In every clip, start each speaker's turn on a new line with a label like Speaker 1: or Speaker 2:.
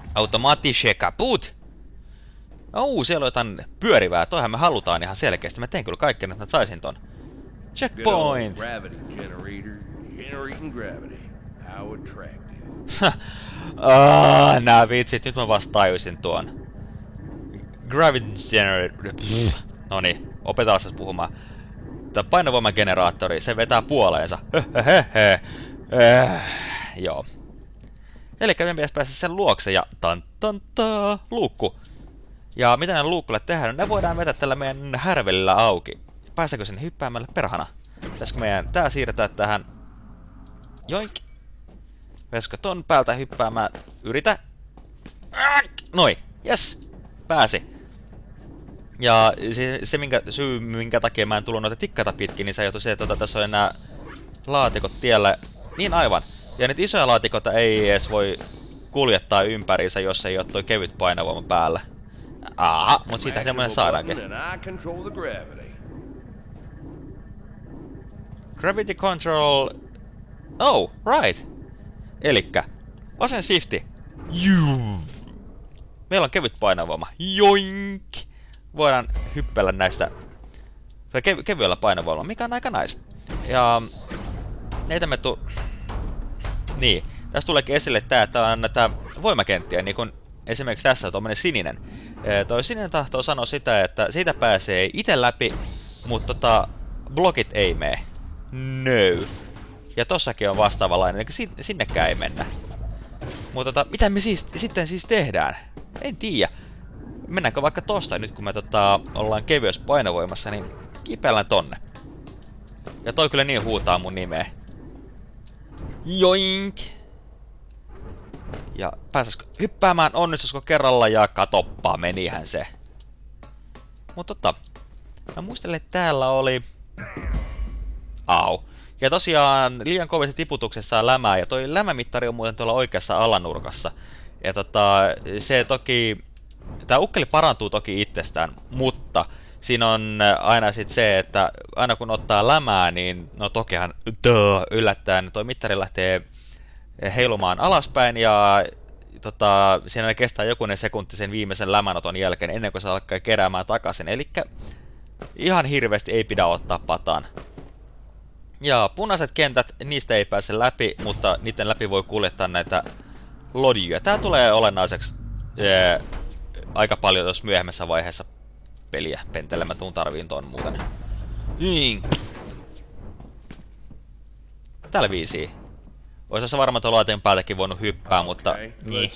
Speaker 1: Automatische kaput! Siellä on jotain pyörivää. Toihan me halutaan ihan selkeästi. Mä teen kyllä kaikkea, että mä saisin ton. Checkpoint!
Speaker 2: Gravity generator, generating gravity. How attractive.
Speaker 1: Nää vitsit, nyt mä vasta tajusin tuon. Gravity generator. Noniin, opetaan se puhumaan. Tää painovoimageneraattori, se vetää puoleensa. Joo. Elikkä meidän pitäisi päästä sen luokse ja luukku. Ja mitä ne luukulle tehdään? Ne voidaan vetää tällä meidän härvelillä auki. Päästäkö sen hyppäämällä perhana? Pitäisikö meidän tää siirretään tähän? Joink. Pääskö ton päältä hyppäämään? Yritä. Noi. Yes. Pääsi. Ja se minkä takia mä en tullut noita tikkata pitkin, niin se johtui se, että tässä on nämä laatikot tiellä. Niin aivan. Ja niitä isoja laatikoita ei edes voi kuljettaa ympäriinsä, jos ei ole toi kevyt painovoima päällä. Aha, mut siitä semmoinen saadaankin. Gravity control... Oh, right. Elikkä, vasen shifti. Meillä on kevyt painovoima. Joink. Voidaan hyppellä näistä kevyellä painovoimalla, mikä on aika nice. Ja... Näitä me Niin, tässä tuleekin esille tää, että on näitä voimakenttiä, niin kun esimerkiksi tässä on tommonen sininen. Toi sininen tahtoo sanoa sitä, että siitä pääsee itse läpi, mutta blokit ei mene. No. Ja tossakin on vastaavanlainen, eli sinnekään ei mennä. Mutta mitä me sitten tehdään? En tiedä. Mennäänkö vaikka tosta nyt, kun me ollaan kevyessä painovoimassa, niin kipeällään tonne. Ja toi kyllä niin huutaa mun nimeä. Joink! Ja päästäisikö hyppäämään, onnistuisiko kerralla, ja katoppa, menihän se. Mutta mä muistelen, että täällä oli... Au. Ja tosiaan liian kovissa tiputuksessa on lämää, ja toi lämämittari on muuten tuolla oikeassa alanurkassa. Ja se toki... Tää ukkeli parantuu toki itsestään, mutta... Siinä on aina sit se, että aina kun ottaa lämää, niin no tokihan yllättäen toi mittari lähtee heilumaan alaspäin ja siinä kestää jokunen sekunti sen viimeisen lämänoton jälkeen ennen kuin se alkaa keräämään takaisin. Elikkä ihan hirveästi ei pidä ottaa pataan. Ja punaiset kentät, niistä ei pääse läpi, mutta niiden läpi voi kuljettaa näitä lodjuja. Tää tulee olennaiseksi aika paljon tuossa myöhemmässä vaiheessa peliä. Pentelemme tuun tarviin ton muuten. Täällä viisi. Ois se varmaan tuolla laiteen päältäkin voinut hyppää, mutta... Niin.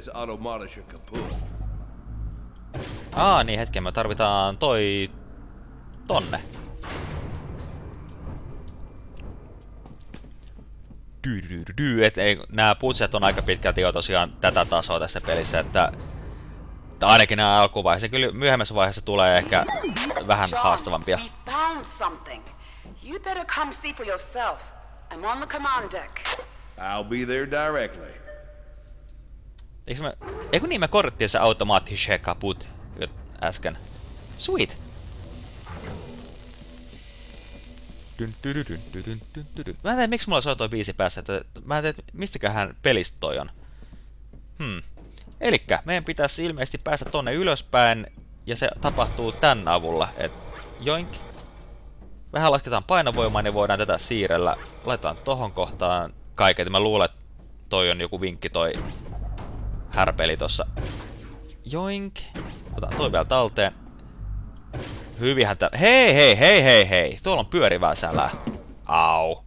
Speaker 1: Niin hetken, me tarvitaan tonne. Nää putset on aika pitkälti jo tosiaan tätä tasoa tässä pelissä, että... Ainakin nää alkuvaiheessa. Kyllä myöhemmässä vaiheessa tulee ehkä vähän haastavampia.
Speaker 2: I'll be there directly.
Speaker 1: Eikö niin me korjattiin se automaattische kaput äsken? Sweet. Mä en tiedä miksi mulla soi toi biisi päässä, että mä en tiedä mistäköhän pelistä toi on. Elikkä meidän pitäisi ilmeisesti päästä tonne ylöspäin ja se tapahtuu tän avulla, et joink. Vähän lasketaan painovoimaa, niin voidaan tätä siirrellä. Laitetaan tohon kohtaan kaiken. Mä luulen, että toi on joku vinkki toi härpeli tossa. Joink. Otetaan toi vielä talteen. Hyvihän tää... Hei! Tuolla on pyörivää sälää. Au.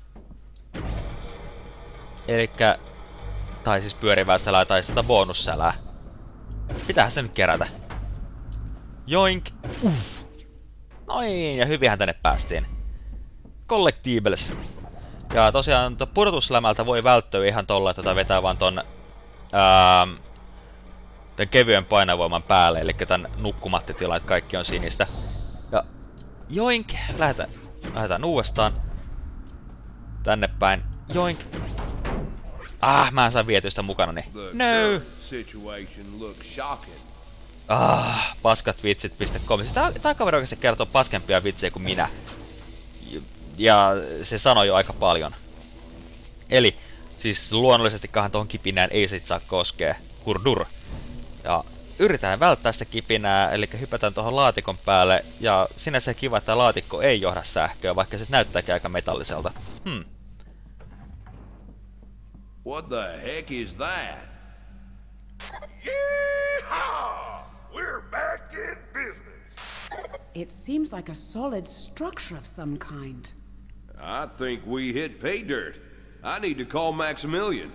Speaker 1: Elikkä... Tai siis pyörivää sälää tai sitä bonussälää. Pitäähän se nyt kerätä. Joink. Noin, ja hyvinhän tänne päästiin. Collectibles. Ja tosiaan pudotuslämältä voi välttyä ihan tolla, että vetää vaan ton tän kevyen painovoiman päälle, eli tän nukkumattitilan, että kaikki on sinistä. Ja joink, lähdetään uudestaan. Tänne päin. Joink. Mä en saa vietyä sitä mukanani. No! Paskat-vitsit.com. Siis tää kaveri oikeesti kertoo paskempia vitsejä kuin minä. Ja se sanoi jo aika paljon. Eli, siis luonnollisestikaan tohon kipinään ei sit saa koskea. Hurdur. Ja yritetään välttää sitä kipinää, eli hypätään tuohon laatikon päälle, ja sinänsä kiva, että laatikko ei johda sähköä, vaikka se näyttääkin aika metalliselta.
Speaker 2: What the heck is that?
Speaker 3: Yeehaw! We're back in business.
Speaker 4: It seems like a solid structure of some kind.
Speaker 2: I think we hit pay dirt. I need to call Maximilian.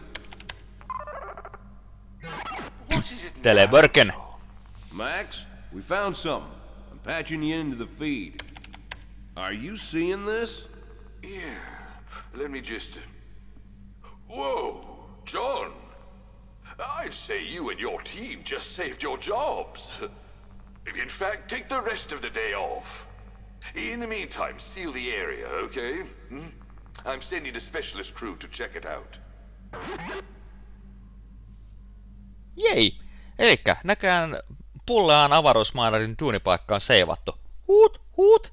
Speaker 3: What is it now,
Speaker 1: Teleworken.
Speaker 3: John?
Speaker 2: Max, we found something. I'm patching you into the feed. Are you seeing this?
Speaker 3: Yeah. Let me just... Whoa, John. I'd say you and your team just saved your jobs. In fact, take the rest of the day off. In the meantime, seal the area, okay? I'm sending a specialist crew to check it out.
Speaker 1: Jei! Elikkä näkään pulleaan avaruusmaanarin duunipaikka on seivattu. Huut! Huut!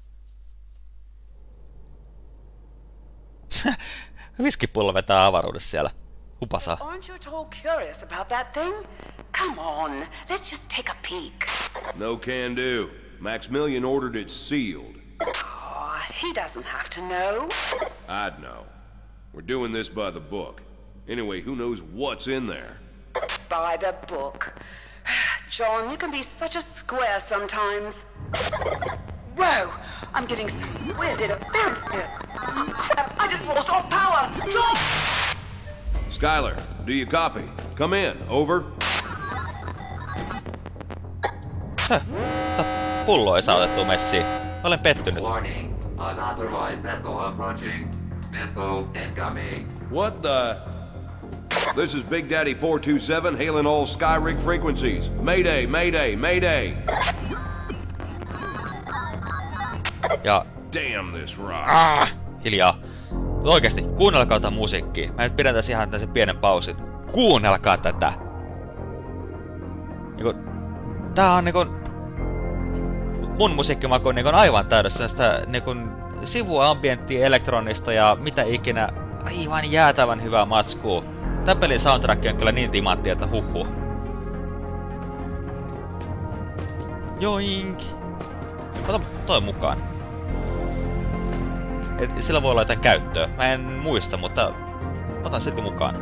Speaker 1: Viskipullo vetää avaruudessa siellä. Hupasaa.
Speaker 4: Aren't you at all curious about that thing? Come on, let's just take a peek.
Speaker 2: No can do. Maximilian ordered it sealed.
Speaker 4: Oh, he doesn't have to know.
Speaker 2: I'd know. We're doing this by the book. Anyway, who knows what's in there?
Speaker 4: By the book. John, you can be such a square sometimes. Whoa! I'm getting some weird interference. Crap! I just lost all power! No!
Speaker 2: Skylar, do you copy? Come in. Over.
Speaker 1: Pullo ei saa otettua messiin. Olen pettynyt.
Speaker 5: Warning, unauthorized vessel approaching. Missiles incoming.
Speaker 2: What the? This is Big Daddy 427 hailing all Skyrig frequencies. Mayday, mayday, mayday.
Speaker 1: Ja...
Speaker 2: Damn this rock.
Speaker 1: Hiljaa. Oikeesti, kuunnelkaa tätä musiikkia. Mä nyt pidän tässä ihan tämmösen pienen pausin. Kuunnelkaa tätä. Tää on mun musiikkimaku on aivan täydessä sitä sivuambienttia elektronista ja mitä ikinä. Aivan jäätävän hyvää matskua. Tän pelin soundtrack on kyllä niin timantti, että huhhuh. Joink. Ota toi mukaan. Sillä voi olla jotain käyttöä. Mä en muista, mutta otan silti mukaan.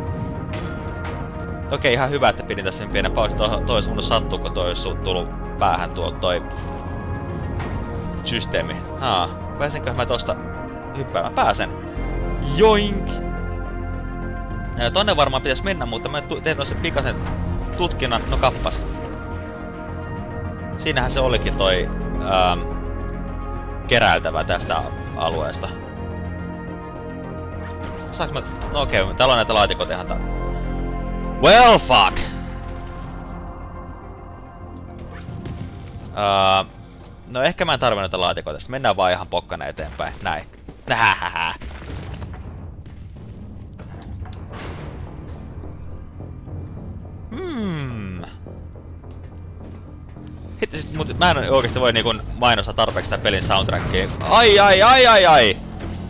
Speaker 1: Okei, ihan hyvä, että pidin tässä pienen pausin. Toi olisi voinut sattua, kun toi olisi tullut päähän toi systeemi. Pääsenkö mä tosta hyppäämään? Pääsen. Joink! Tonne varmaan pitäisi mennä, mutta mä tein tosen pikaisen tutkinnan. No kappas. Siinähän se olikin toi keräiltävä tästä alueesta. Saanko mä... No okei, täällä on näitä laatikoita ihan Well fuck! No ehkä mä en tarvi näitä laatikoita, sitten mennään vaan ihan pokkana eteenpäin. Näin. Hähähä. Mut mä en oikeesti voi niinku mainostaa tarpeeksi tän pelin soundtrackia. Ai!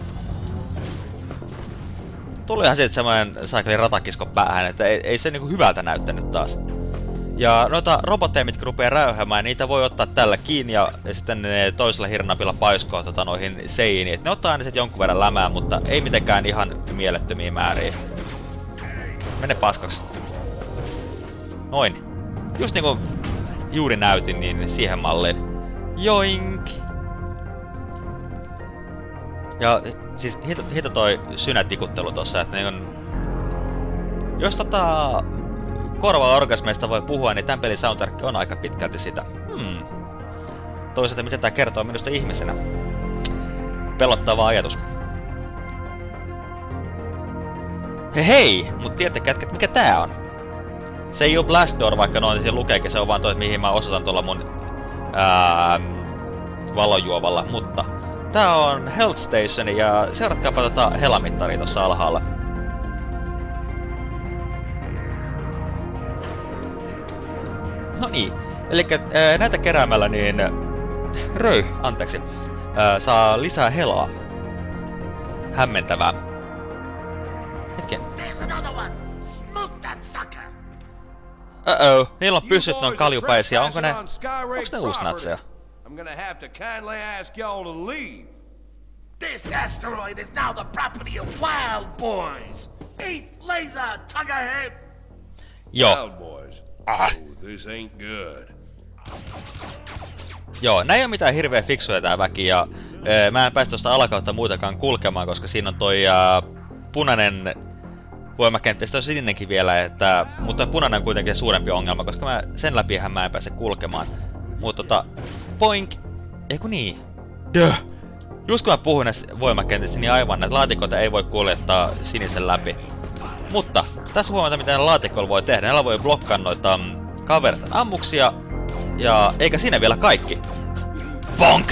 Speaker 1: Tulihan siitä semmoinen saakeli ratakisko päähän, että ei se niinku hyvältä näyttänyt taas. Ja noita robotteja, mitkä rupeaa räyhämään, niitä voi ottaa tällä kiinni ja sitten ne toisella hirnapilla paiskoa noihin seiniin. Et ne ottaa aina sit jonkun verran lämää, mutta ei mitenkään ihan mielettömiä määriä. Mene paskaksi. Noin. Just niinku juuri näytin, niin siihen malliin. Joink! Ja siis hito toi synätikuttelu tossa, että jos korva-orgasmeista voi puhua, niin tän pelin soundtrack on aika pitkälti sitä. Toisaalta mitä tää kertoo minusta ihmisenä. Pelottava ajatus. Hei! Mut tiedättekö jätkät, mikä tää on? Se ei oo Blast Door, vaikka noin siinä lukeekin, se on vaan toi, mihin mä osoitan tuolla mun valonjuovalla, mutta tää on Health Station ja seuratkaapa tota helamittaria tossa alhaalla. No niin, elikkä näitä keräämällä niin saa lisää helaa. Hämmentävää. Hetken. Niillä on pyssyt, ne on kaljupäisiä. Onko ne uusnatseja?
Speaker 2: I'm gonna have to kindly ask y'all to leave.
Speaker 6: This asteroid is now the property of Wild Boys. Eat laser, Tuggerhead!
Speaker 1: Joo.
Speaker 2: Wild boys.
Speaker 1: Ah.
Speaker 2: Oh, this ain't good.
Speaker 1: Joo, nää ei oo mitään hirveä fiksuja tää väki ja mä en päästä tosta alakautta muutakaan kulkemaan, koska siinä on toi punainen voimakenttä, ja sitten on sininenkin vielä, mutta punainen on kuitenkin suurempi ongelma, koska sen läpihän mä en pääse kulkemaan. Mutta poink! Eiku niin? Just kun mä puhuin näistä voimakentistä, niin aivan näitä laatikoita ei voi kuljettaa sinisen läpi. Mutta tässä huomata, mitä näillä laatikoilla voi tehdä. Näillä voi blokkaa noita kavereiden ammuksia, ja eikä siinä vielä kaikki. Bonk!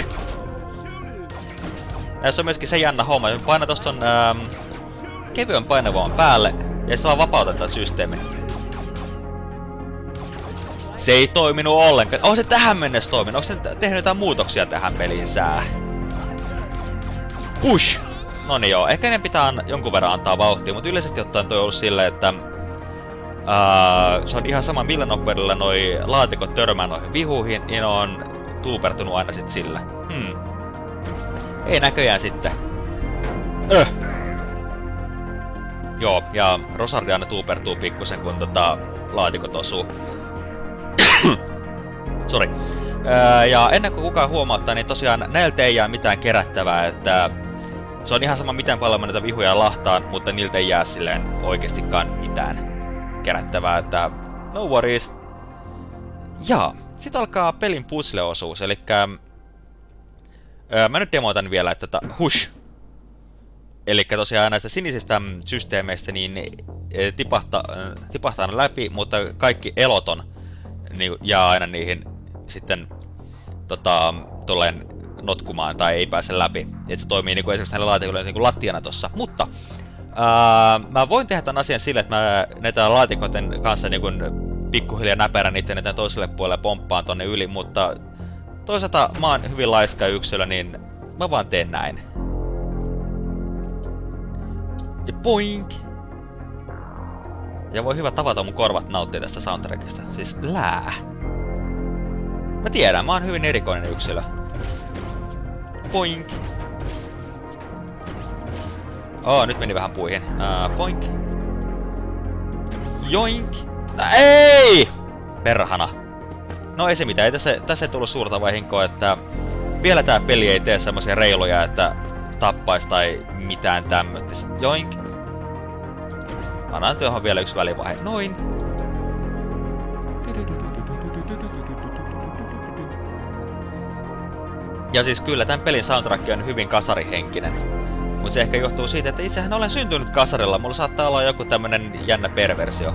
Speaker 1: Näissä on myöskin se jännä homma, että painat tosta kevyen painovoiman päälle, ja se vaan vapautetaan systeemi. Se ei toiminut ollenkaan. Onko se tähän mennessä toiminut? Onko se tehnyt jotain muutoksia tähän peliin sää? Push! Noni joo, ehkä ne pitää jonkun verran antaa vauhtia, mutta yleisesti ottaen toi on ollut silleen, että se on ihan sama millä nopeudella noi laatikot törmää noihin vihuihin, niin ne on tuupertunut aina sit sillä. Ei näköjään sitten. Joo, ja Rosardi aina tuupertuu pikkusen, kun laatikot osuu. Sori. Ja ennen kuin kukaan huomauttaa, niin tosiaan näiltä ei jää mitään kerättävää, että se on ihan sama miten paljon mä näitä vihuja lahtaan, mutta niiltä ei jää silleen oikeestikaan mitään kerättävää, että no worries. Ja, sit alkaa pelin puzzle-osuus, elikkä mä nyt demoitan vielä, että hush! Elikkä tosiaan näistä sinisistä systeemeistä niin tipahtaa läpi, mutta kaikki eloton niin jää aina niihin sitten tolleen notkumaan tai ei pääse läpi. Et se toimii niinku esimerkiksi näillä laatikoilla niinku lattiana tossa. Mutta mä voin tehdä tämän asian sille, että mä näitä laatikoiden kanssa niinku pikkuhiljaa näperän niitä toiselle puolelle pomppaan tonne yli, mutta toisaalta mä oon hyvin laiska yksilö, niin mä vaan teen näin. Ja boink! Ja voi hyvä tavata mun korvat nauttia tästä soundtrackista. Siis lää. Mä tiedän, mä oon hyvin erikoinen yksilö. Boink! Nyt meni vähän puihin. Boink! Joink! Ei! Perhana. No ei se mitään, ei tässä ei tullut suurta vahinkoa, että vielä tää peli ei tee semmosia reiluja, että tappais tai mitään tämmöistä. Joink! Annan tuohon vielä yksi välivaihe. Noin! Ja siis kyllä tämän pelin soundtrack on hyvin kasarihenkinen. Mut se ehkä johtuu siitä, että itsehän olen syntynyt kasarilla. Mulla saattaa olla joku tämmönen jännä perversio.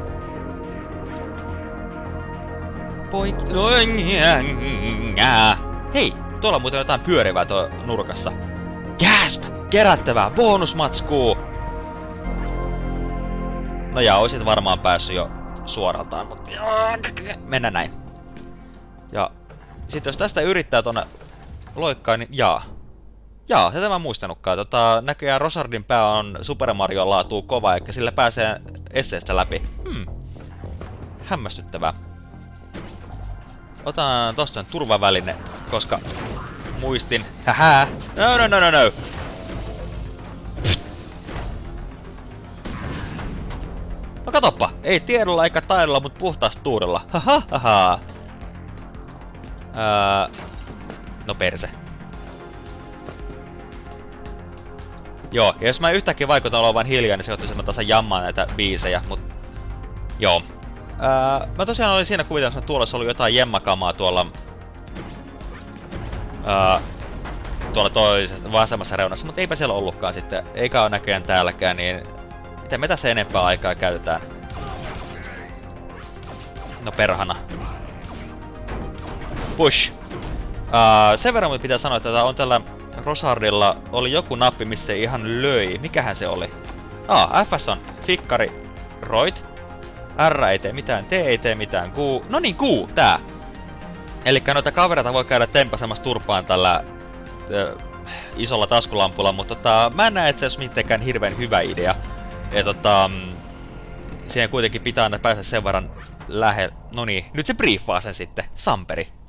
Speaker 1: Hei! Tuolla on muuten jotain pyörivää tuo nurkassa. Gasp! Kerättävää! Bonusmatskuu! No ja oisit varmaan päässyt jo suoraltaan, mutta mennään näin. Ja sit jos tästä yrittää tonne loikkaa, niin jaa, tätä mä en muistanutkaan. Näköjään Rosardin pää on Super Mario laatuu kova, eikä sillä pääsee esseestä läpi. Hämmästyttävää. Otan tosta turvaväline, koska muistin. Hähää! No. No katoppa, ei tiedolla eikä taidolla, mut puhtaasti tuurella. Hahaha. No perse. Joo, ja jos mä yhtäkkiä vaikutan olevan hiljaa, niin se johtuu, että mä tasan jammaan näitä biisejä, mut joo. Mä tosiaan olin siinä kuvitelmassa, että tuolla olisi ollut jotain jemmakamaa tuolla toisessa vasemmassa reunassa, mutta eipä siellä ollutkaan sitten, eikä ole näköjään täälläkään, niin miten me tässä enempää aikaa käytetään? No perhana. Push. Sen verran pitää sanoa, että on tällä Rosardilla oli joku nappi, missä ei ihan löi. Mikähän se oli? Fs on fikkari, roit. R ei tee mitään, T ei tee mitään, Q. No niin, Q, tää. Elikkä noita kavereita voi käydä tempasemassa turpaan tällä isolla taskulampulla, mutta mä en näe, että se olisi mitenkään hirveän hyvä idea. Ja Siinä kuitenkin pitää aina päästä sen verran lähellä. No niin, nyt se briefaa sen sitten. Samperi.